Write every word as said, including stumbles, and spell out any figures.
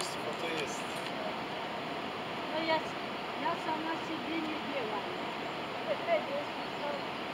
Dziedzictwo to jest. No ja, ja sama siebie nie byłam. Jeśli są